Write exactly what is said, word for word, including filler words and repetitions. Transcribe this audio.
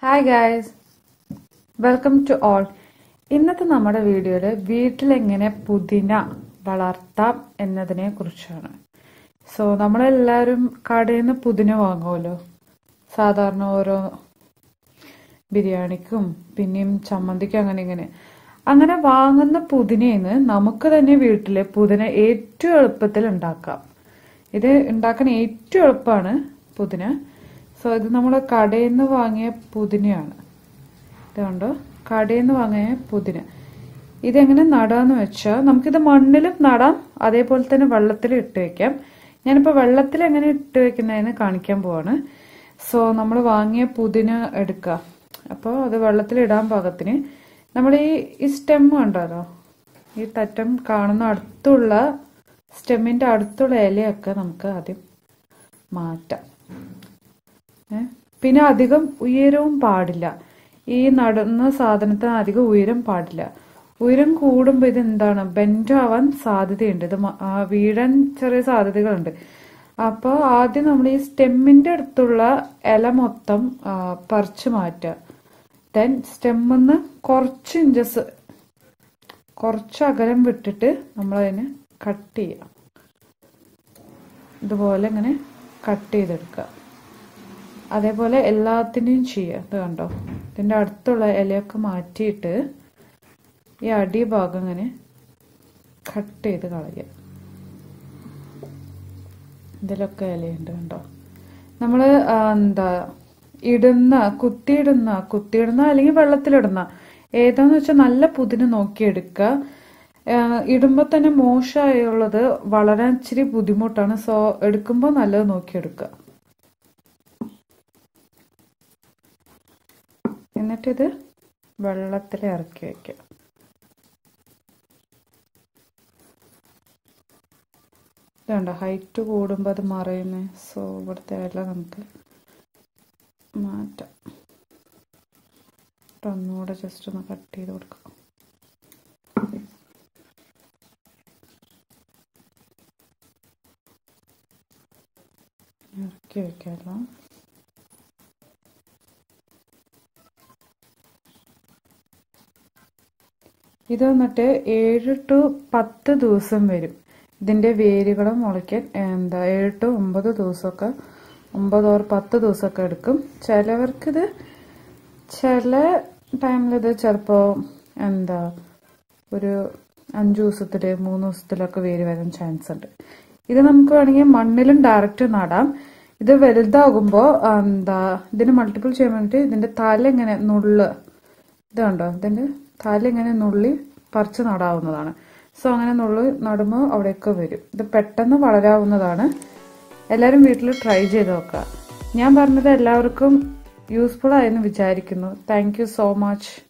Hi guys, welcome to all. ഇന്നത്തെ നമ്മുടെ വീഡിയോയില് വീട്ടിലെങ്ങനെ പുതിന വളർത്താം എന്നതിനെ കുറിച്ചാണ്. സോ നമ്മളെല്ലാവരും കടയിൽ നിന്ന് പുതിന വാങ്ങുമല്ലോ, സാധാരണ ഓരോ ബിരിയാണിക്കും പിന്നെയും ചമ്മന്തിക്കും അങ്ങനെ ഇങ്ങനെ അങ്ങനെ വാങ്ങുന്ന പുതിനയിന്ന് നമുക്ക് തന്നെ വീട്ടിലെ പുതിന ഏറ്റവും എളുപ്പത്തിൽ ഉണ്ടാക്കാം. ഇത് ഉണ്ടാക്കാൻ ഏറ്റവും എളുപ്പമാണ് പുതിന. സോ ഇത് നമ്മൾ കടയിൽ നിന്ന് വാങ്ങിയ പുതിനയാണ്. ഇതുകൊണ്ടോ കടയിൽ നിന്ന് വാങ്ങിയ പുതിന. ഇതെങ്ങനെ നടാന്ന് വെച്ചാൽ നമുക്കിത് മണ്ണിലും നടാം, അതേപോലെ തന്നെ വെള്ളത്തിൽ ഇട്ട് വെക്കാം. ഞാനിപ്പോൾ വെള്ളത്തിൽ എങ്ങനെ ഇട്ട് വെക്കുന്നതെന്ന് കാണിക്കാൻ പോവാണ്. സോ നമ്മൾ വാങ്ങിയ പുതിന എടുക്കുക. അപ്പോൾ അത് വെള്ളത്തിൽ ഇടാൻ പാകത്തിന് നമ്മൾ ഈ ഈ സ്റ്റെം ഉണ്ടല്ലോ, ഈ തറ്റം കാണുന്ന അടുത്തുള്ള സ്റ്റെമ്മിൻ്റെ അടുത്തുള്ള ഇലയൊക്കെ നമുക്ക് ആദ്യം മാറ്റാം. പിന്നെ അധികം ഉയരവും പാടില്ല. ഈ നടുന്ന സാധനത്തിന് അധികം ഉയരം പാടില്ല. ഉയരം കൂടുമ്പോൾ ഇത് എന്താണ് ബെൻഡ് ആവാൻ സാധ്യതയുണ്ട്, ഇത് വീഴാൻ ചെറിയ സാധ്യതകളുണ്ട്. അപ്പോൾ ആദ്യം നമ്മൾ ഈ സ്റ്റെമ്മിൻ്റെ അടുത്തുള്ള ഇല മൊത്തം പറിച്ചു മാറ്റുക. ദെൻ സ്റ്റെമ്മിന്ന് കുറച്ച് ഇഞ്ചസ് കുറച്ച് അകലം വിട്ടിട്ട് നമ്മളതിനെ കട്ട് ചെയ്യാം. ഇതുപോലെ ഇങ്ങനെ കട്ട് ചെയ്തെടുക്കുക. അതേപോലെ എല്ലാത്തിനെയും ചെയ്യുക. ഇത് കണ്ടോ, ഇതിൻ്റെ അടുത്തുള്ള ഇലയൊക്കെ മാറ്റിയിട്ട് ഈ അടി ഭാഗം ഇങ്ങനെ കട്ട് ചെയ്ത് കളയുക. ഇതിലൊക്കെ ഇലയുണ്ട് കണ്ടോ. നമ്മൾ എന്താ ഇടുന്ന കുത്തിയിടുന്ന കുത്തിയിടുന്ന അല്ലെങ്കിൽ വെള്ളത്തിലിടുന്ന ഏതാന്ന് വെച്ചാൽ നല്ല പുതിന നോക്കിയെടുക്കുക. ഇടുമ്പോൾ തന്നെ മോശമായുള്ളത് വളരാൻ ഇച്ചിരി ബുദ്ധിമുട്ടാണ്. സോ എടുക്കുമ്പോൾ നല്ലത് നോക്കിയെടുക്കുക. എന്നിട്ടിത് വെള്ളത്തിൽ ഇറക്കി വയ്ക്കുക. ഇതുണ്ട് ഹൈറ്റ് കൂടുമ്പോൾ അത് മറയുന്നത്. സോ ഇവിടുത്തെ ഇല നമുക്ക് മാറ്റാം. ഒന്നുകൂടെ ജസ്റ്റ് ഒന്ന് കട്ട് ചെയ്ത് കൊടുക്കാം. ഇറക്കി വയ്ക്കാമല്ലോ. ഇത് വന്നിട്ട് ഏഴ് ടു പത്ത് ദിവസം വരും ഇതിൻ്റെ വേരുകളും മുളയ്ക്കാൻ. എന്താ ഏഴ് ടു ഒമ്പത് ദിവസമൊക്കെ ഒമ്പത് ഓർ പത്ത് ദിവസമൊക്കെ എടുക്കും. ചിലവർക്കിത് ചില ടൈമിലിത് ചിലപ്പോൾ എന്താ ഒരു അഞ്ച് ദിവസത്തിൽ മൂന്ന് ദിവസത്തിലൊക്കെ വേര് വരാൻ ചാൻസ് ഉണ്ട്. ഇത് നമുക്ക് വേണമെങ്കിൽ മണ്ണിലും ഡയറക്റ്റ് നടാം. ഇത് വലുതാകുമ്പോൾ എന്താ ഇതിന് മൾട്ടിപ്പിൾ ചെയ്യാൻ വേണ്ടിയിട്ട് ഇതിൻ്റെ തല ഇങ്ങനെ നുള്ള് ഇത് കണ്ടോ, ഇതിൻ്റെ തല ഇങ്ങനെ നുള്ളി പറിച്ച് നടാവുന്നതാണ്. സോ അങ്ങനെ നുള്ളി നടുമ്പോൾ അവിടെയൊക്കെ വരും. ഇത് പെട്ടെന്ന് വളരാവുന്നതാണ്. എല്ലാവരും വീട്ടിൽ ട്രൈ ചെയ്ത് നോക്കുക. ഞാൻ പറഞ്ഞത് എല്ലാവർക്കും യൂസ്ഫുൾ ആയെന്ന് വിചാരിക്കുന്നു. Thank you so much.